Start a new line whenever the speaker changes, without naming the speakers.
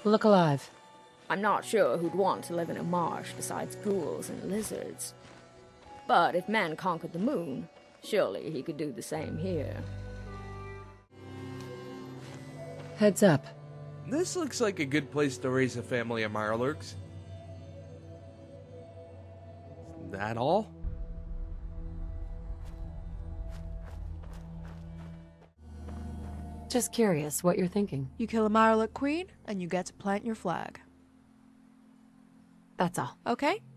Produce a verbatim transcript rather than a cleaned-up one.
Look alive.
I'm not sure who'd want to live in a marsh besides ghouls and lizards. But if man conquered the moon, surely he could do the same here.
Heads up.
This looks like a good place to raise a family of mirelurks. That all?
Just curious what you're thinking.
You kill a mirelurk queen, and you get to plant your flag.
That's all.
Okay?